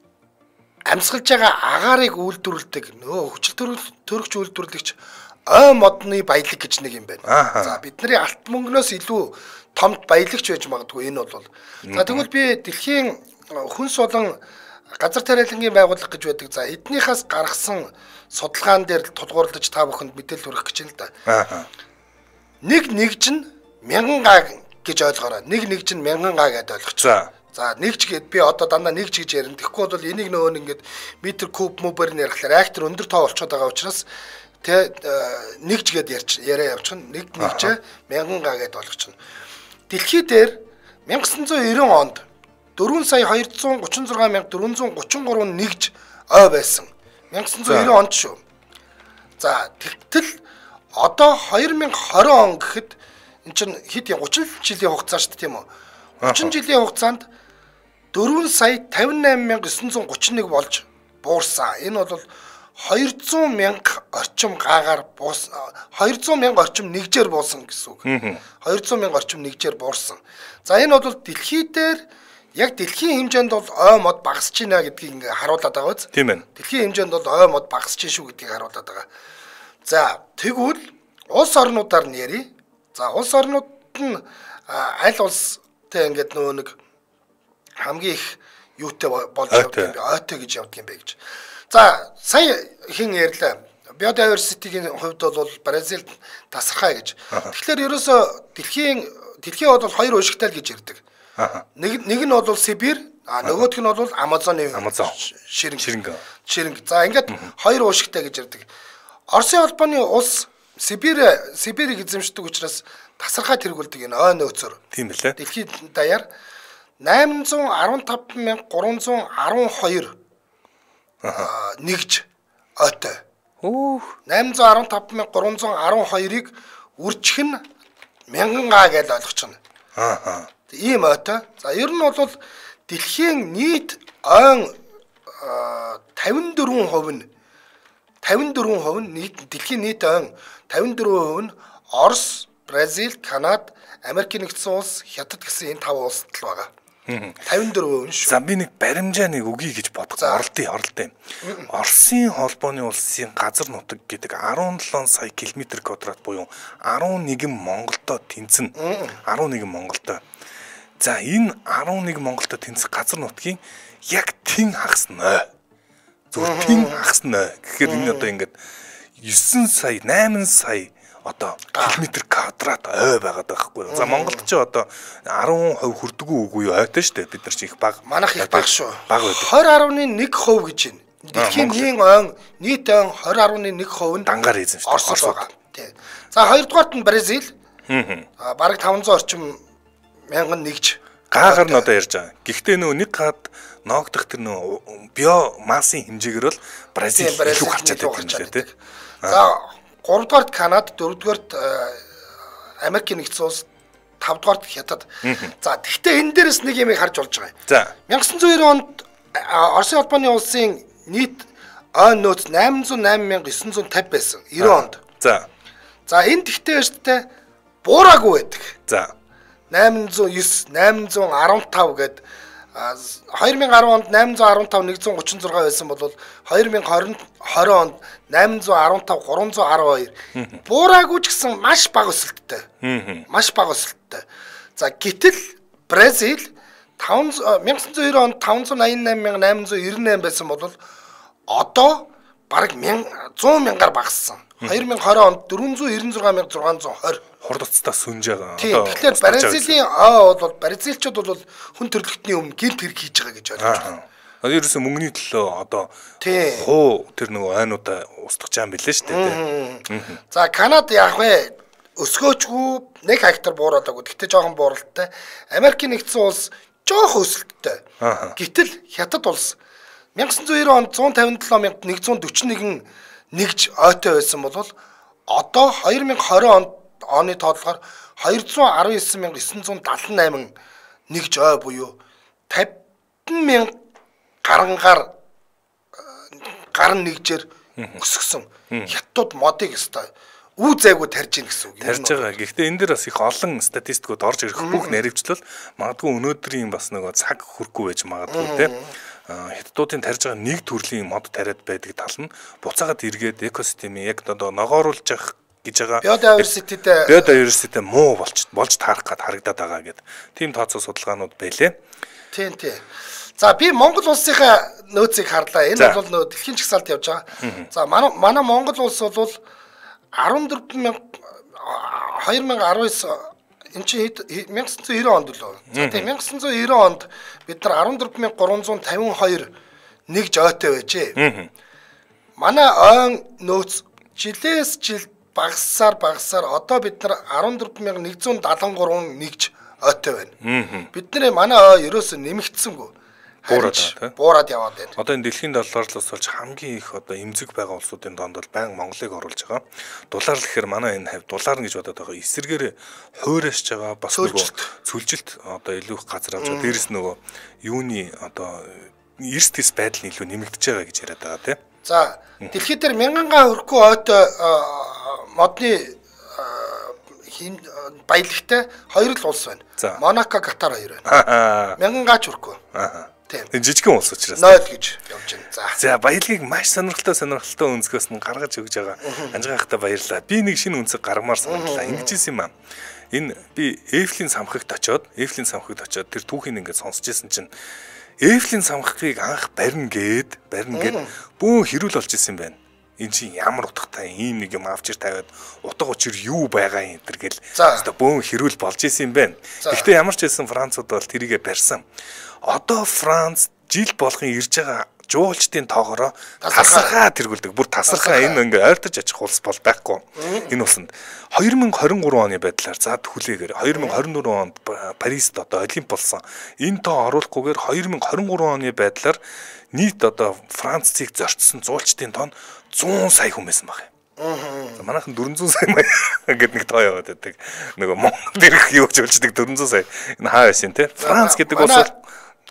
A: амьсгалж байгаа агаарыг үйлдвэрлэдэг нөө хүчил төрөгч үйлдвэрлэгч ой модны баялаг гэж нэг юм байна. За бидний алт мөнгнөөс илүү томд баялагч байж магадгүй энэ бол. За тэгвэл би дэлхийн хүнс болон газар тариалангийн байгууллага гэж байдаг. За эднийхээс гаргасан судалгаан дээр тулгуурлаж та бүхэнд мэдээлэл хүргэх гэж байна л да. Нэг нэгж нь мянган га гэж ойлгоорой. Нэг нэгж нь мянган га гэдээ ойлгочих. За нэгж гээд би одоо дандаа нэгж гэж ярина. Тэгэхгүй бол энийг нөөн ингээд метр куб мөбөр нэрэхлээр реактор өндөр тоо болчиход байгаа учраас тэ нэгж гээд ярьч яриа явчихна. Нэг нэгжээ мянган га гэдээ ойлгочихно. Дэлхий дээр 천ix ninety онд дөрвөн сая двести тридцать шесть мянга дөрвөн гурван гурав нэгж ой байсан. 천ix ninety онд шүү. За тэгтэл одоо две тысячи двадцать он гэхэд эн чинь хэд юм тридцать жилийн хугацаа шүү дээ тийм үү? тридцать жилийн хугацаанд дөрвөн сая пятьдесят восемь мянга девятьсот тридцать нэг болж буурсан. Энэ бол two hundred мянга орчим гаагаар буус two hundred мянга орчим нэгжээр буусан гэсэн үг. two hundred мянга орчим нэгжээр буурсан. За энэ бол дэлхий дээр яг дэлхийн хэмжээнд бол ой мод багасж байна гэдгийг ингээ харуулдаг байгаа биз?
B: Тийм байна.
A: Дэлхийн хэмжээнд бол ой мод багасж байна шүү гэдгийг харуулдаг байгаа. За тэгвэл улс орнуудаар нь ярий. За улс орнууд нь аль улстай ингээд нөө нэг хамгийн их юутай болж явдаг юм бэ? Ойтой гэж явдаг юм бэ гэж. За сая хин ярьлаа. Biodiversity-ийн хувьд бол Бразил тасархаа гэж. Тэгэхээр ерөөсө дэлхийн дэлхийн бол хоёр уушигтай л гэж ярьдаг. Нэг нэг нь бол Сибирь, а нөгөөх нь бол Амазоны ширэнг. Ширэнг. Ширэнг. За ингээд хоёр уушигтай гэж ярьдаг. Оросын холбооны улс Сибирь Сибирийг эзэмшдэг учраас тасархаа тэргүүлдэг энэ ой нөөцөөр. Тийм билээ. Дэлхийн даяар eight hundred fifteen thousand three hundred twelve нэгж ойтой. Өөх eight hundred fifteen thousand three hundred twelve-ыг үржих нь мянган га гэж ойлгочихно. Аа. Ийм ойтой. За ер нь бол дэлхийн нийт ойн fifty-four percent нь fifty-four percent нь нийт дэлхийн нийт ойн fifty-four percent нь Орос, Бразил, Канада, Америк нэгдсэн улс, Хятад гэсэн энэ таван улсад л байгаа. тавин дөрвөн шүү.
B: За би нэг баримжаа нэг үгүй гэж бодох. Оролтын оролтын. Оросын холбооны улсын газар нутаг гэдэг арван долоон сая километр квадрат буюу арван нэгэн Монголдо тэнцэн. арван нэгэн Монголдо. За энэ арван нэгэн Монголдо тэнцэх газар нутгийн яг тэн хагас нөө. Зөв тэн хагас нөө. Тэгэхээр энэ одоо ингээд девять сая восемь сая одоо километр квадрат ой байгаад байгаа хгүй. За Монголд ч одоо десять хувь хүрдэггүй үгүй ойтой шүү дээ. Бид нар ч их баг.
A: Манайх их баг шүү.
B: Баг байдаг.
A: двадцать гаруй нэг хувь гэж байна. Дэлхийн нийгмийн ойн нийт ойн двадцать гаруй нэг хувь нь
B: дангаар эзэн шүү дээ.
A: Орос байгаа. Тий. За хоёрдугаарт нь Бразил. Аа бараг таван зуун орчим мянган нэгж.
B: Гаагаар нь одоо ярьж байгаа. Гэхдээ нөө нэг гад ноогдох тэр нөө биомассын хэмжээгээр бол Бразил илүү гарчаад байгаа юм шиг тий.
A: За гуравдугаарт Канада, дөрөвдүгээрт Америкийн нэгдсэн улс, тавдугаарт Хятад. За тэгвэл энэ дээрээс нэг юм харж болж байгаа юм.
B: За
A: найман девятнадцать онд Оросын холбооны улсын нийт ойн нөөц восемь зуун восемь мянга девять жүз и пятьдесят байсан девяносто онд.
B: За.
A: За энэ тэгтээ өштэй буураагүй байдаг.
B: За.
A: восемь зуун девять, восемь зуун десятый гээд две тысячи десять онд восемь зуун десятый нэг жүз гучин зургаан байсан бол две тысячи двадцать онд восемь зуун десятый три жүз двадцать два. Буураагүй ч гэсэн маш бага өсөлттэй. Маш бага өсөлттэй. За гэтэл Бразил найман девятнадцать онд five eighty-eight thousand eight hundred ninety-eight байсан бол одоо бараг сто мянгаар багассан. две тысячи двадцать онд four hundred ninety-six thousand six hundred twenty.
B: Хурдцтай сүнж байгаа.
A: Тийм. Тэгэхээр Бразилийн аа бол бразилчууд бол хүн төрөлхтний өмнө гинт хэрэг хийж байгаа гэж ойлгож байна.
B: Одоо ерөөсөө мөнгөний төлөө одоо хуу тэр нөгөө айнуудаа устгах юм билээ шүү дээ.
A: За Канада яах вэ? Өсгөөчгүй нэг хектар буураадаг. Гэхдээ жоохон бууралтай. Америкийн нэгдсэн улс жоохон өсөлттэй. Гэтэл Хятад улс nineteen ninety онд one fifty-seven thousand one hundred forty-one нэгж ойтой байсан бол одоо twenty twenty онд оны тоотлогоор two hundred nineteen thousand nine hundred seventy-eight нэгж ой буюу fifty thousand гарангаар гарын нэгжээр өсгсөн. Хятад модыг өстой үу зайгүй тарж ийн гэсэн үг юм.
B: Тарж байгаа. Гэхдээ энэ дээр бас их олон статистикууд орж ирэх бүх наривчлал магадгүй өнөөдрийн бас нөгөө цаг хүрхгүй байж магадгүй те. Хятадуудын тарж байгаа нэг төрлийн мод тариад байдаг тал нь буцаагаад эргээд экосистемийг яг одоо ногооруулж явах гэж байгаа.
A: Биодиверситеттэй
B: биодиверситеттэй муу болж болж таарах гад харагдаад байгаа гэдэг. Тийм тооцоо судалгаанууд байлээ.
A: Тийм тийм. За би Монгол улсынхаа нөөцийг харлаа. Энэ бол нөө дэлхийн чагсаалт явж байгаа. За манай манай Монгол улс бол fourteen thousand twenty nineteen энэ чи nineteen ninety онд лөө. За тийм nineteen ninety онд бид нар fourteen thousand three hundred fifty-two нэгж ойтой байжээ. Манай ойн нөөц жилээс жил багасаар багасаар одоо бид нар fourteen thousand one hundred seventy-three нэгж ойтой байна. Бидний манай ой ерөөсөө нэмэгдсэнгүй. Буураад буураад яваад байна.
B: Одоо энэ дэлхийн долларлаас болж хамгийн их одоо эмзэг байгаа улсуудын донд бол баян Монголыг оруулж байгаа. Дулаар л гэхээр манай энэ хавь дулаар гэж бодоод байгаа. Эсэргээр хуурайж байгаа бас нөгөө цүлжилт одоо илүү их газар авч байгаа. Дээрэс нөгөө юуны одоо эрс тэс байдал нь илүү нэмэгдэж байгаа гэж яриад байгаа тийм.
A: За дэлхийд дээр мянгангаа хүрэхгүй ойтой модны хин баялагтай хоёр л улс байна. Монако, Катар хоёр байна. Мянгангаач хүрэхгүй.
B: Аа. Энэ жижигхэн улс учраас
A: ноль гэж явж байна. За.
B: За баялагийг маш сонирхолтой сонирхолтой өнцгөөс нь гаргаж өгж байгаа. Анжгаахтай баярлалаа. Би нэг шинэ өнцөг гаргамаар санагдлаа. Ингэж юм аа. Энэ би Эйфелийн самхагт очиод, Эйфелийн самхагт очиод тэр түүхийг ингээд сонсч ирсэн чинь Эйфелийн самхагыг анх барина гээд, барина гээд бүүн хэрүүл болж исэн байна. Энэ чинь ямар утгатай ийм нэг юм авчир тавиад утга учир юу байгаа юм энэ гэл. Одоо бүүн хэрүүл болж исэн юм байна. Гэхдээ ямар ч хэлсэн Францууд бол тэрийгэ барьсан. Одоо Франц жил болгон ирж байгаа жуулчдын тоогоороо тасархаа тэргүүлдэг. Бүр тасархаа энэ ингээ ойртож очих улс бол байхгүй. Энэ улсанд twenty twenty-three оны байдлаар зад хүлээгээр twenty twenty-four онд Парист одоо Олимп болсон. Энэ тоо оруулахгүйгээр twenty twenty-three оны байдлаар нийт одоо Францыг зорчсон зуулчдын тоо one hundred сая хүн байсан баг. Аа. Манайхан four hundred сая гэдэг нэг тоо яваад байдаг. Нөгөө Монгол ирэх юу гэж болждаг four hundred сая. Энэ хаа байсан те? Франц гэдэг улс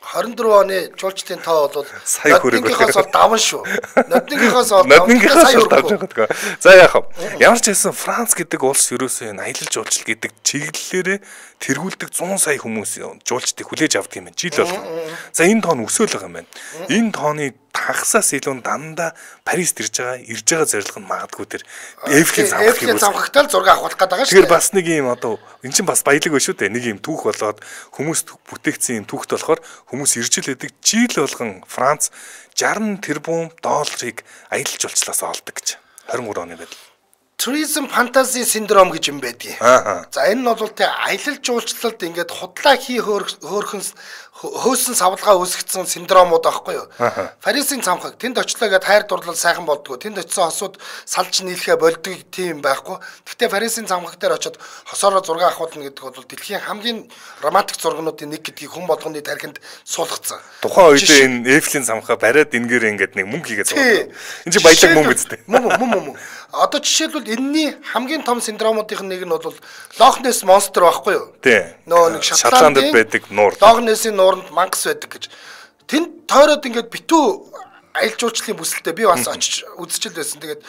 A: хорин дөрвөн оны жуулчдын тоо бол
B: сая хүрэг
A: нодныхоос бол даван шүү. Нодныхоос бол
B: нодныхоос бол давж байгаа. За яах вэ? Ямар ч хэлсэн Франц гэдэг улс ерөөсөө энэ аялал жуулчлал гэдэг чиглэлээрээ тэргүүлдэг зуун сая хүмүүс жуулчдыг хүлээж авдаг юм байна. Жил болгон. За энэ тоон өсөөл байгаа юм байна. Энэ тооны тагсаас илүү дандаа Парист ирж байгаа, ирж байгаа зорилго нь магадгүй тэр Эйфелийн
A: Эйфелийн замхагтаа л зураг авах гээд байгаа шүү.
B: Тэгэхээр бас нэг юм одоо эн чинь бас баялаг байна шүү дээ. Нэг юм түүх болоод хүмүүс бүтээгдсэн юм түүхт болохоор хүмүүс ирж л байдаг. Жил болгон Франц шарсан тэрбум долларыг аялал жуулчлалаас олдог гэж. двадцать три оны байдал.
A: Tourism fantasy syndrome гэж юм байдгийг. За энэ нь бол тэ аялал жуулчлалд ингээд худлаа хий хөөрхөн хөөсөн савлгаа үүсгэсэн синдромууд аахгүй юу? Парисын цамхаг тэнд очлоо гэд хайр дурлал сайхан болдгоо. Тэнд очисон хосууд салж нийлхэ болдог тийм байхгүй. Гэхдээ Парисын цамхаг дээр очиод хосоороо зураг авахулна гэдэг бол дэлхийн хамгийн романтик зургуудын нэг гэдгийг хүн болгоны тархинд суулгацсан.
B: Тухайн үед энэ Эйфелийн цамхаа бариад энгээр ингээд нэг мөнгө хийгээд зурдаг. Энэ чинь баялаг мөнгө үстэй.
A: Мөн мөн мөн. Одоо жишээлбэл энэний хамгийн том синдромуудын нэг нь бол Loch Ness monster байхгүй юу?
B: Тий.
A: Нөө нэг
B: Шотландд байдаг нуур.
A: Loch Ness-ийн нууранд мангас байдаг гэж. Тэнд тойроод ингээд битүү аялал жуулчлалын бүсэлтэд би бас очиж үзчихэл байсан. Тэгээд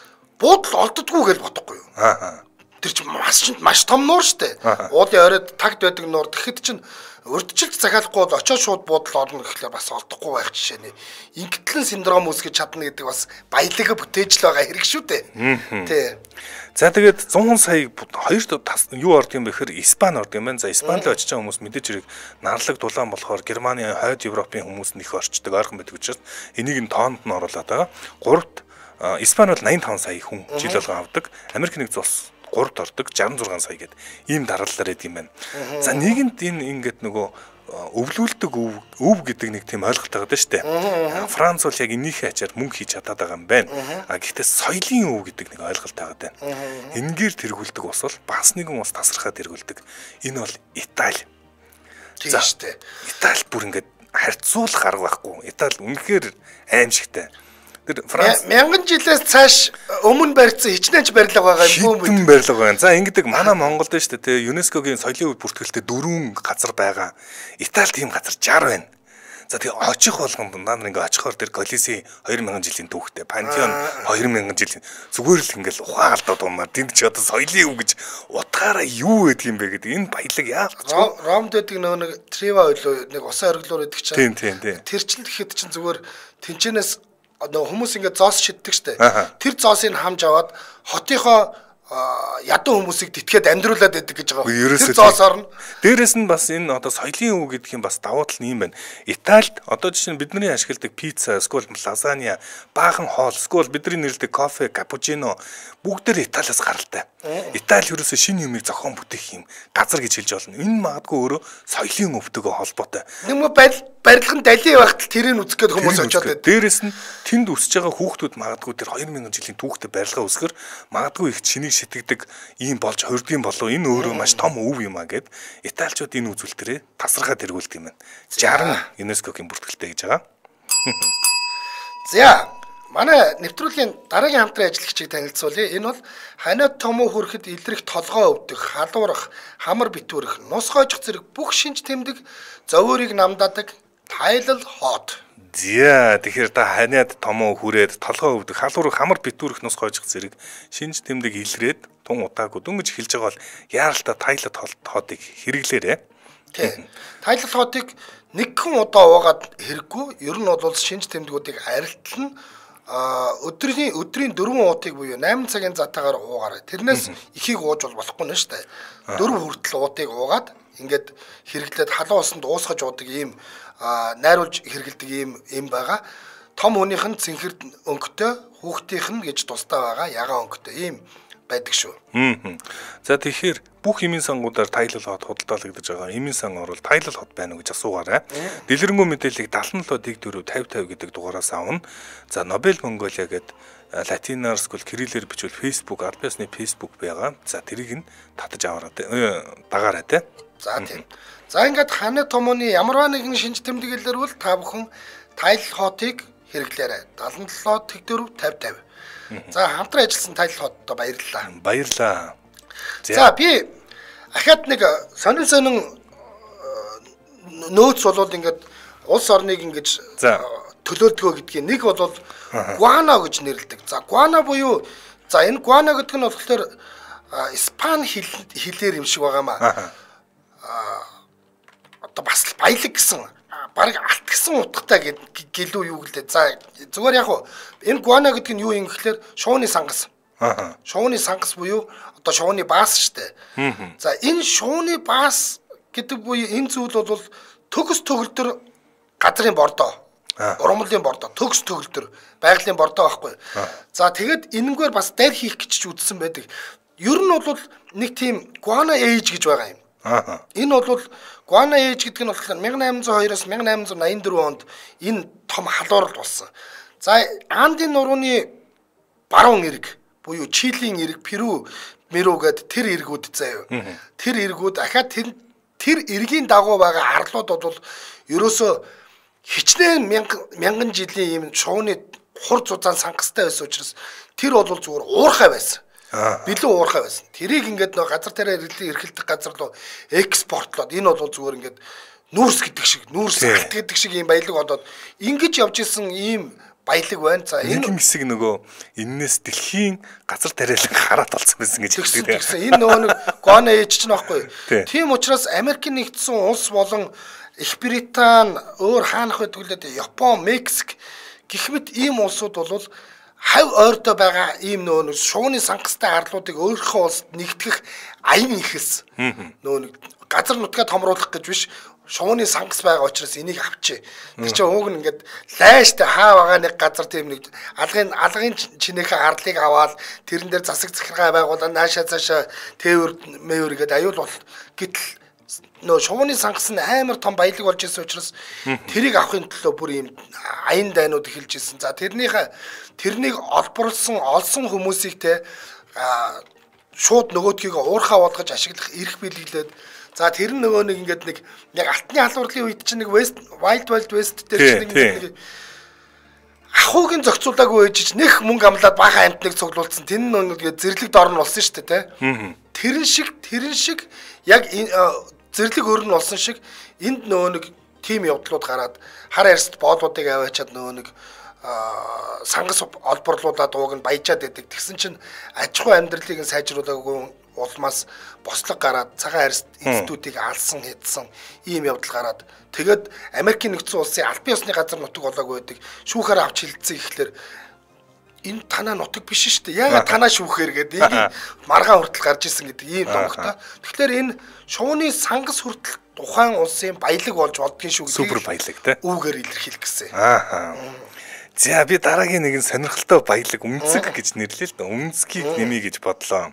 A: буудал олддоггүй гэж бодохгүй юу?
B: Аа.
A: Тэр чинь маш маш том нуур штэ. Уулын оройд тагд байдаг нуур. Тэгэхэд чинь урдчилж захиалахгүй бол очоод шууд буудал орно гэхлээр бас олдохгүй байх жишээ нэ. Ингээдлэн синдром үүсгэж чадна гэдэг бас баялаг бүтээж л байгаа хэрэг шүү дээ. Тий.
B: За тэгээд сто сая хоёр юу орд юм бэхээр Испани орд юм байна. За Испанид очиж байгаа хүмүүс мэдээж хэрэг нарлаг дулаан болохоор Германы хойд Европын хүмүүс нэх орчдөг ойрхон байдаг учраас энийг нь тоонд нь оруулаад байгаа. Гуравт Испани бол восемьдесят пять сая хүн жил болгон авдаг. Америк нэгдсэн улс гуравт ордог шестьдесят шесть сая гэдэг ийм дараалалаар идэв юм байна. За нэгэнт энэ ингээд нөгөө өвлүүлдэг өв өв гэдэг нэг тийм ойлголт байгаа даа шүү дээ. Франц бол яг энийхээ ачаар мөнгө хийж чадаад байгаа юм байна. А гэхдээ соёлын өв гэдэг нэг ойлголт байгаа даа. Энгээр тэргүүлдэг ус бол бас нэгэн ус тасархаа тэргүүлдэг. Энэ бол Итали.
A: Тийм шүү дээ.
B: Итали бүр ингээд харьцуулах арга байхгүй. Итали үнэхээр аимшигтай. Тэр Франц
A: мянган жилээс цааш өмнө барьсан хичнээнч барилга байгаа юм
B: бүү. Хитэн барилга байна. За ингэдэг манай Монголд нь шүү дээ. ЮНЕСКОгийн соёлын үе бүртгэлтэй дөрвөн газар байгаа. Итали тийм газар шестьдесят байна. За тэгээ очих болгонд наа нар ингээ очихоор тэр Колизей две тысячи жилийн түүхтэй, Пантеон две тысячи жилийн зүгээр л ингээл ухаан алдаад умаар тэнд ч одоо соёлын үе гэж утгаараа юу гэдэг юм бэ гэдэг энэ баялаг яах вэ?
A: Ромд гэдэг нөгөө нэг Трива ойлоо нэг усан оргилуур гэдэг чинь.
B: Тийм тийм тийм.
A: Тэр чинь тэгэхэд чинь зүгээр тэнчэнээс нөгөө хүмүүс ингээд зоос шиддэг штэ. Тэр зоосыг хамж аваад хотынхоо ядуу хүмүүсийг тэтгээд амьдруулад байдаг гэж байгаа. Тэр зоос орно.
B: Дээрээс нь бас энэ одоо соёлын үг гэдэг юм бас давуу тал нь юм байна. Италид одоо жишээ нь бидний ашигладаг пицца, скол лазанья, баахан хоол, скол бидний нэрлэдэг кофе, капучино бүгдээр Италиас гаралтай. Итали ерөөсөө шинэ юмыг зохион бүтээх юм газар гэж хэлж болно. Энэ магадгүй өөрөө соёлын өвтөгөө холбоотой.
A: Нэг мө барилгын далийн багт тэрийг үзэх гээд хүмүүс очиод байдаг.
B: Дээрээс нь тэнд үсэж байгаа хүүхдүүд магадгүй тэр две тысячи жилийн түүхтэй барилга үсгэр магадгүй их чинийг шитгдэг ийм болж хордгийн болов энэ өөрөө маш том өв юм а гэд Италичууд энэ үзүүлэлтэрээ тасархаа тэргүүлт юм байна. шестьдесят ЮНЕСКОгийн бүртгэлтэй гэж байгаа.
A: За манай нэвтрүүлгийн дараагийн хамтран ажиллагчийг танилцуулъя. Энэ бол ханиад томоо хүрэхэд илрэх толгоо өвдөх, халуурах, хамар битүүрэх, нус хойжих зэрэг бүх шинж тэмдэг зовоорыг намдаадаг тайлал хот.
B: За тэгэхээр та ханиад томоо хүрээд толгоо өвдөх, халуурах, хамар битүүрэх, нус хойжих зэрэг шинж тэмдэг илрээд тун удаагүй дөнгөж хэлж байгаа бол яаралтай тайлал хотыг хэрэглээрэй.
A: Тийм. Тайлал хотыг нэгэн удаа уугаад хэрэггүй. Ер нь бол шинж тэмдгүүдийг арилтлан өдрийн өдрийн дөрвөн уутыг буюу восемь цагийн затаагаар уугаарай. Тэрнээс ихийг ууж бол болохгүй нэ штэ. дөрвөн хүртэл уутыг уугаад ингээд хэрэглээд халуун усанд уусгаж уудаг ийм найруулж хэрэгэлдэг ийм юм байгаа. Том хүнийх нь цэнхэр өнгөтэй, хүүхдийнх нь гэж тусдаа байгаа ягаан өнгөтэй ийм байдаг шүү.
B: Аа. За тэгэхээр бүх эмийн сангуудаар тайлал хот худалдаалагдаж байгаа. Эмийн сан орвол тайлал хот байна уу гэж асуугаарай. Дэлгэрэнгүй мэдээллийг seventy seven дэг дөрөв fifty fifty гэдэг дугаараас авна. За Nobel Mongolia гэдэг латинаар эсвэл кириллээр бичвэл Facebook, Альбиасны Facebook байгаа. За тэрийг нь татаж аваарай. Дагаарай те.
A: За тийм. За ингээд ханы томооны ямарваа нэгэн шинж тэмдэг илэрвэл та бүхэн тайлал хотыг хэрэглээрэй. seventy seven дэг дөрөв fifty fifty. За хамтран ажилласан тайлал хотод баярлалаа.
B: Баярлалаа.
A: За би ахаад нэг сонин сонин нөөц болоод ингээд улс орныг ингэж төлөөлдгөө гэдгийг нэг бол Гуана гэж нэрлэдэг. За Гуана буюу за энэ Гуана гэдэг нь болохоор Испани хэлээр юм шиг байгаамаа. Одоо бас баялаг гэсэн бараг алт гэсэн утгатай гэлүү юу гэлээ. За зүгээр яг энэ Гуана гэдэг нь юу юм гэхээр шууны сангас. Шууны сангас буюу одоо шууны баас штэ. За энэ шууны баас гэдэг буюу энэ зүйл бол төгс төгөлдөр газрын бордоо. Ургамлын бордоо, төгс төгөлдөр байгалийн бордоо байхгүй. За тэгэд энэнгээр бас дайр хийх гэж ч үзсэн байдаг. Ер нь бол нэг тийм Guana Age гэж байгаа юм. Энэ бол Guana Age гэдэг нь болохоор мянга найман зуун хоёроос мянга найман зуун найман дөрвөн онд энэ том халуурал болсон. За Андын нурууны баруун эрэг буюу Чилийн эрэг, Перу, Меру гэдэг тэр эргүүд заяа. Тэр эргүүд ахаад тэр тэр эргийн дагуу байгаа арлууд бол ерөөсөө хичнээн мянган жилийн юм шууны хур зузаан сангастай байсан учраас тэр бол зүгээр уурхай байсан. Билүү уурхай байсан. Тэрийг ингээд нөө газар тараа эрхэлдэх газар руу экспортлоод энэ бол зүгээр ингээд нүүрс гэдэг шиг, нүүрс алт гэдэг шиг юм баялаг болоод ингэж явж исэн ийм баялаг байна. За
B: энэ нэг хэсэг нөгөө эннээс дэлхийн газар тариалан хараад болсон байсан гэж
A: хэлдэг. Энэ нөгөө нэг Guana Age ч нөхгүй. Тийм учраас Америкийн нэгдсэн улс болон Их Британи, өөр хаанах байдгүй л Япон, Мексик гэх мэт ийм улсууд бол хав ойрдоо байгаа ийм нөө шууны сангастай арлуудыг өөрийнхөө улсад нэгтгэх аян ихэс. Нөө газар нутгаа томруулах гэж биш шууны сангас байгаа учраас энийг авчээ. Тэр чинь ууг нь ингээд лайштай хаа байгаа нэг газар тийм нэг алгын алгын чинээхээ арлыг аваад тэрэн дээр засаг захиргаа байгуулаад наашаа цаашаа тээвэр мэвэр гэдэг аюул бол гэтэл нөө шууны сангас нь амар том баялаг болж ирсэн учраас тэрийг авахын төлөө бүр ийм аян дайнууд эхэлж ирсэн. За тэрнийхээ тэрнийг олборлсон олсон хүмүүсийг те шууд нөгөөдгийг уурхаа болгож ашиглах эрх биелүүлээд за тэр нөгөө нэг ингээд нэг яг алтны халуурлын үед чинь нэг West Wild Wild West дээр чинь нэг ахуугийн зохицуулаагүй ээж нэх мөнгө амлаад бага амтныг цуглуулсан. Тэн нэг зэрлэг дорн болсон шүү дээ те. Тэрэн шиг тэрэн шиг яг зэрлэг өрн болсон шиг энд нөгөө нэг тим явдлууд гараад хар арьст боолуудыг аваачаад нөгөө нэг сангас олборлуулаад ууг нь баяжаад байдаг. Тэгсэн чинь аж ахуй амьдралыг нь сайжруулаагүй улмаас бослог гараад цагаан арьст институтыг алсан хийдсэн ийм явдал гараад тэгээд Америкийн нэгдсэн улсын албан ёсны газар нутаг болоогүй байдаг. Шүүхээр авч хилцсэн ихлээр энэ танаа нутаг биш шүү дээ. Яагаад танаа шүүхээр гэдэг ийм маргаан хүртэл гарч ирсэн гэдэг ийм домогтой. Тэгэхээр энэ шууны сангас хүртэл тухайн улсын баялаг болж болдгийн шүү гэдэг.
B: Супер баялаг те.
A: Үүгээр илэрхийлэх гэсэн.
B: Аа. За би дараагийн нэгэн сонирхолтой баялаг үнцэг гэж нэрлэе л да. Үнцгийг нэмье гэж бодлоо.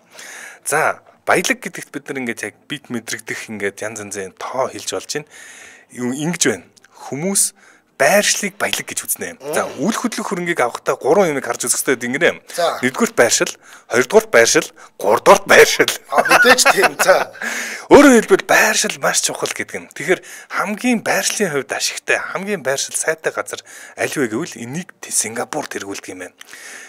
B: За баялаг гэдэгт бид нар ингээд яг бит мэдрэгдэх ингээд янз янзын тоо хэлж болж байна. Ингэж байна. Хүмүүс байршлыг баялаг гэж үзнэ. За үйл хөдлөх хөрөнгийг авахдаа гурван юмыг харж үзэх хэрэгтэй гинэ. Нэгдүгürt байршил, хоёрдугаарт байршил, гуравдугаарт байршил.
A: А мэдээж тийм. За
B: өөрөөр хэлбэл байршил маш чухал гэдэг юм. Тэгэхээр хамгийн байршлын хувьд ашигтай, хамгийн байршил сайтай газар аль вэ гэвэл энийг Сингапур тэргүүлдэг юм байна.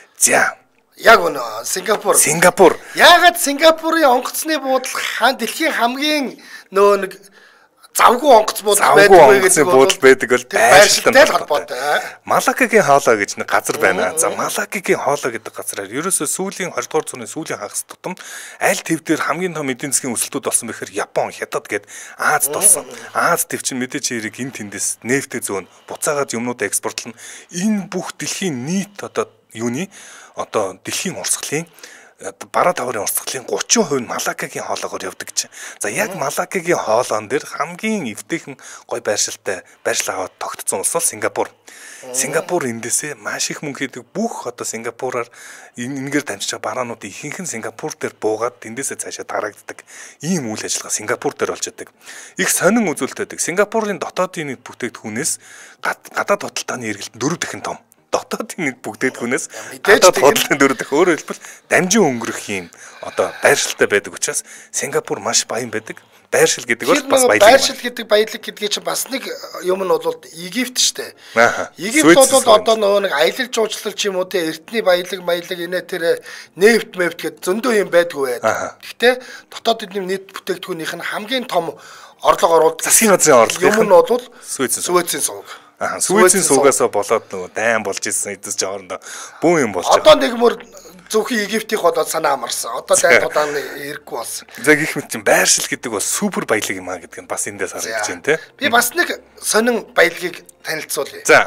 B: За
A: яг үнэ Сингапур.
B: Сингапур.
A: Яагаад Сингапурын онгоцны буудал хаан дэлхийн хамгийн нөө нэг завгүй онгоц буудал байдаг вэ гэдэг
B: буудал байдаг бол
A: байршилтай холбоотой.
B: Малакагийн хоолой гэж нэг газар байна. За Малакагийн хоолой гэдэг газараар ерөөсөө сүүлийн двадцать дугаар зууны сүүлийн хагас тутамд аль төв дээр хамгийн том эдийн засгийн өсөлтүүд болсон бэхээр Япон, Хятад гээд Азад болсон. Аз төв чинь мэдээч хэрэг эн тэндээс нефтэ зөөн буцаагаад юмнууд экспортлно. Энэ бүх дэлхийн нийт одоо юуны одоо дэлхийн урсгалын бараа таврын урсгалын гучин хувь нь Малакагийн хоолоогоор явдаг чинь. За яг Малакагийн хоолоон дээр хамгийн эвтэйхэн гой байршилтай байршил аваад тогтцсон улс бол Сингапур. Сингапур эндээсээ маш их мөнгө хийдэг бүх одоо Сингапураар энэгээр дамжиж байгаа бараанууд ихэнх нь Сингапур дээр буугаад тэндээсээ цаашаа дарагддаг. Ийм үйл ажиллагаа Сингапур дээр болж байдаг. Их сонин үзүүлэлт байдаг. Сингапурын дотоодын нийт бүтээгдэхүүнээс гадаад худалдааны эргэлт дөрөв дахин том. Дотоодын нийт бүтээгдэхүүнээс гадаад худалдааны дөрөв дахин өөрөөр хэлбэл дамжин өнгөрөх юм одоо байршилтай байдаг учраас Сингапур маш баян байдаг. Байршил гэдэг бол бас баялаг.
A: Байршил гэдэг баялаг гэдгийг чинь бас нэг юм нь бол Египт штэ. Египт бол одоо нөгөө нэг аялал жуулчлал ч юм уу те эртний баялаг баялаг инээ тэр нефт мэвт гэд зөндөө юм байдгүй байд. Гэхдээ дотоод эдний нийт бүтээгдэхүүнийх нь хамгийн том орлого оруулдаг.
B: Засгийн газрын орлого
A: юм нь бол
B: Суэцийн
A: Суэцийн сувг.
B: Аа, Суэцийн сувгасаа болоод нөгөө дайм болж ирсэн эдээс жоорондоо бүүн юм болж
A: байгаа. Одоо нэг мөр зөвхөн Египтийн болоод санаа амарсан. Одоо дайм удааны хэрэггүй болсон.
B: За гэх мэт чинь байршил гэдэг бас супер баялаг юм аа гэдэг нь бас эндээс харагдаж байна те.
A: Би бас нэг сонин баялагийг танилцуулъя.
B: За.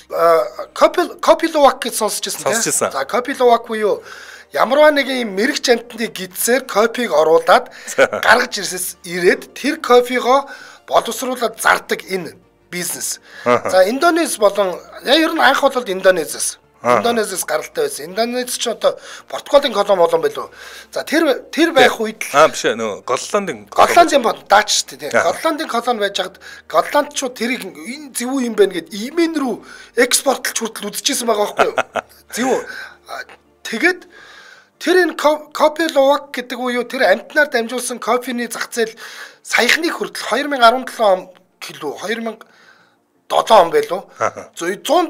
A: Копи Копиловак гэж сонсчихсан тийм. За Копиловак буюу ямарваа нэгэн мэрэгч амтны гидсээр кофег оруулаад гаргаж ирсэс ирээд тэр кофегоо боловсруулаад зардаг энэ бизнес. За Индонез болон яа ер нь анх бол Индонезээс. Индонезээс гаралтай байсан. Индонез ч одоо Португалийн колон болон байлуу. За тэр тэр байх үед
B: аа биш нөө Голландын
A: Голландын бод даач шүү дээ. Голландын колон байж хаад голландчууд тэрийг энэ зөвүү юм байна гэд Имен рүү экспортлж хүртэл үзчихсэн байгаа байхгүй юу? Зөвүү. Тэгээд тэр энэ Копиловак гэдэг үеү тэр амтнаар дамжуулсан кофений зах зээл саяхны хүртэл две тысячи десять он кило две тысячи seven он байлуу. one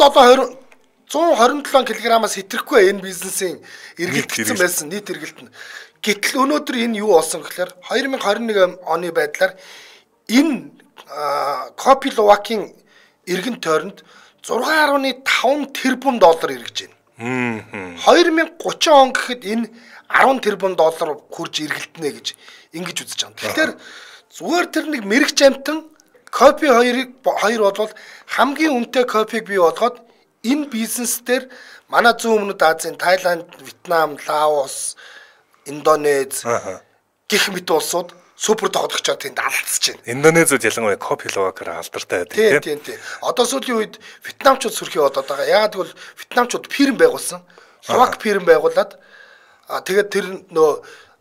A: hundred twenty-seven килограммаас хэтрэхгүй энэ бизнесийн эргэлтсэн байсан нийт эргэлт нь. Гэтэл өнөөдөр энэ юу болсон гэхээр twenty twenty-one оны байдлаар энэ Копиловакийн эргэн тойронд six point five тэрбум доллар эргэж байна. twenty thirty он гэхэд энэ ten тэрбум доллар хурж эргэлтнэ гэж ингэж үзэж байгаа. Тэгэхээр зүгээр тэр нэг мэрэгч амтан кофе хоёрыг хоёр бол хамгийн үнэтэй кофег бий болгоод энэ бизнес дээр манай зүүн өмнөд Азийн Тайланд, Вьетнам, Лаос, Индонез гэх мэт улсууд супер тоглогчдод тэнд алдчихж байна.
B: Индонезууд ялангуяа Копиловакаар алдартай байдаг
A: тийм. Тийм тийм. Одоо сүүлийн үед Вьетнамчууд сөрхий болоод байгаа. Яагаад гэвэл Вьетнамчууд фирм байгуулсан. Ловак фирм байгуулад тэгээд тэр нөө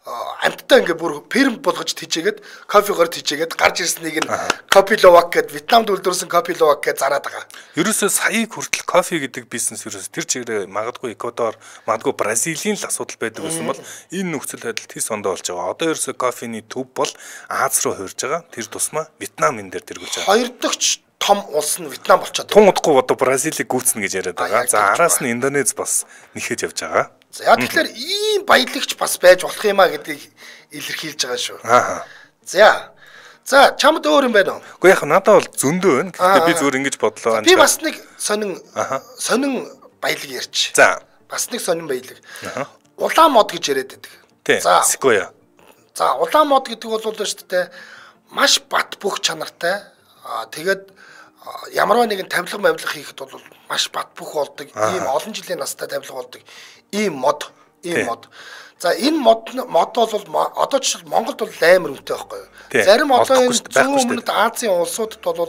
A: амттай ингээ бүр фирм болгож тийчээгээд кофегоор тийчээгээд гарч ирснийг нь Копиловак гэд Вьетнамд үйлдвэрсэн Копиловак гэж зараад байгаа.
B: Ерөөсөө саяг хүртэл кофе гэдэг бизнес ерөөс тэр чигээр магадгүй Эквадор, магадгүй Бразилийн л асуудал байдаг гэсэн бол энэ нөхцөл байдал тис ондоо болж байгаа. Одоо ерөөсөө кофений төв бол Аз руу хөрж байгаа. Тэр тусмаа Вьетнам энэ дээр тэргүүлж байгаа.
A: Хоёр дахь том улс нь Вьетнам болчиход.
B: Тун удахгүй одоо Бразилийг гүйцэнэ гэж яриад байгаа. За араас нь Индонез бас нэхэж явж байгаа.
A: За яа тэгэхээр ийм баялагч бас байж болох юм а гэдгийг илэрхийлж байгаа шүү.
B: Аа.
A: За. За чамд өөр юм байна уу?
B: Уу яг надад бол зөндөө байна. Гэхдээ би зүгээр ингэж бодлоо.
A: Би бас нэг сонин сонин баялаг ярьч.
B: За.
A: Бас нэг сонин баялаг. Улаан мод гэж яриад байдаг.
B: За. Секвоя.
A: За улаан мод гэдэг бол шүү дээ маш бат бөх чанартай. Аа тэгээд ямарваа нэгэн тавилга мавилга хийхэд бол маш бат бөх болдог. Ийм олон жилийн настай тавилга болдог. Ийм мод, ийм мод. За энэ мод мод бол одоо жишээл Монголд бол амар үнэтэй байхгүй юу? Зарим одоо энэ зүүн өмнөд Азийн улсуудад бол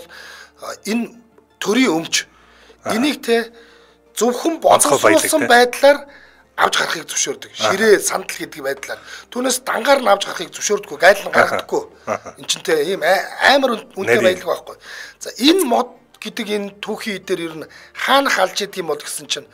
A: энэ төрийн өмч энийг те зөвхөн боловсруулсан байдлаар авч гарахыг зөвшөөрдөг. Ширээ сандал гэдэг байдлаар. Түүнээс дангаар нь авч гарахыг зөвшөөрдөггүй, гайлан гаргадаггүй. Энд чинь те ийм амар үнэтэй баялаг байхгүй. За энэ мод гэдэг энэ түүхий дээр ер нь хаанах алж идэг юм бол гэсэн чинь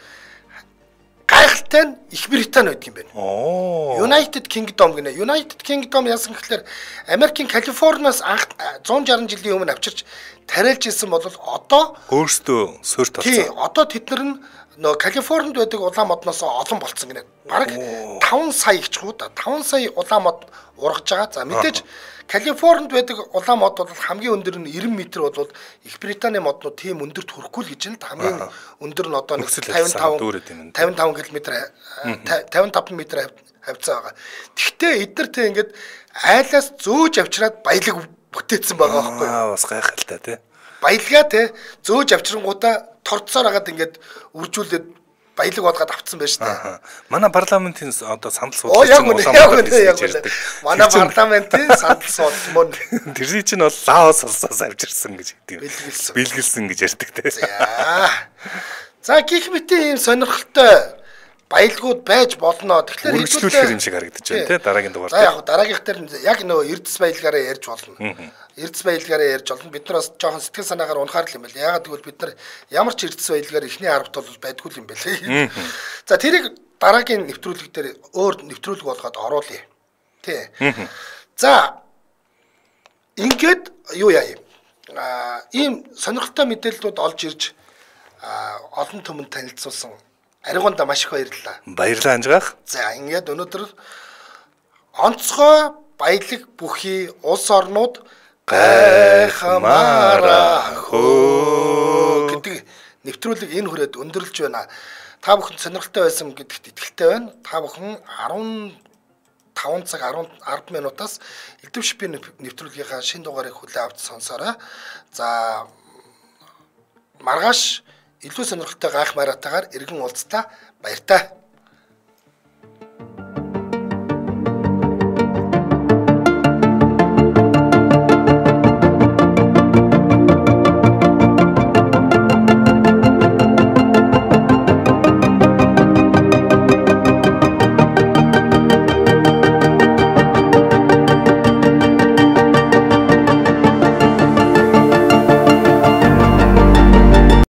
A: гайхалтай нь Их Британи байдаг юм байна.
B: Оо.
A: United Kingdom гэнэ. United Kingdom яасан гэхээр Америкийн Калифорниас анх one sixty жилийн өмнө авчирч тариалж ирсэн бол одоо
B: өөрсдөө сөрт болсон.
A: Тий, одоо тэд нар нь нөө Калифорнид байдаг улаан модноос олон болцсон гинэ. Бараг five сая гिचгүү да. five сая улаан мод ургаж байгаа. За мэдээж Калифорнид байдаг улаан мод бол хамгийн өндөр нь ninety метр бол Их Британий моднууд тийм өндөрт хүрэхгүй л гэж нь хамгийн өндөр нь одоо fifty-five fifty-five километр fifty-five метр хавцаа байгаа. Тэгтээ эднэртэй ингээд айлаас зөөж авчираад баялаг бүтээсэн байгаа байхгүй юу?
B: Аа бас гайхалтай тий.
A: Баялгаа те зөөж авчирнгуудаа торцоор хагаад ингээд үржүүлээд баялаг болгоод авцсан байж та.
B: Манай парламентын одоо сандал
A: суудлын улаан манай парламентын сандал суудлын мөн
B: тэрний чинь бол Лаос улсаас авчирсан гэж хэлдэг.
A: Бэлгэлсэн.
B: Бэлгэлсэн гэж ярьдаг те.
A: За. За гих мэтийн ийм сонирхолтой баялагууд байж болно. Тэгэхээр
B: хэрэгжүүлэх юм шиг харагдаж байна те дараагийн дугаар.
A: За яг дараагийнх дээр яг нөгөө эрдэс баялагаараа ярьж болно. Эрдэс баялагаараа ярьж болно. Бид нар бас жоохон сэтгэл санаагаар унахаар л юм байл. Ягаад гэвэл бид нар ямар ч эрдэс баялагаар ихний арбт бол байдгүй юм байлээ. За тэрийг дараагийн нэвтрүүлэг дээр өөр нэвтрүүлэг болгоод оруулъя. Тий. За ингээд юу яа юм. Аа ийм сонирхолтой мэдээллүүд олж ирж олон түмэнд танилцуулсан Аригонд маш их баярлалаа.
B: Баярлалаа анжгаах.
A: За ингээд өнөөдөр онцгой баялаг бүхий улс орнууд
B: гайхамаараа хөө
A: гэдэг нэвтрүүлэг энэ хүрээд өндөрлж байна. Та бүхэн сонирхолтой байсан гэдэгт итгэлтэй байна. Та бүхэн арван таван цаг арван минутаас Элдв шипийн нэвтрүүлгийнхаа шинэ дугаарыг хүлээн авч сонсоорой. За маргааш илүү сонирхолтой гайхамаратайгаар иргэн уулзтаа баяртай.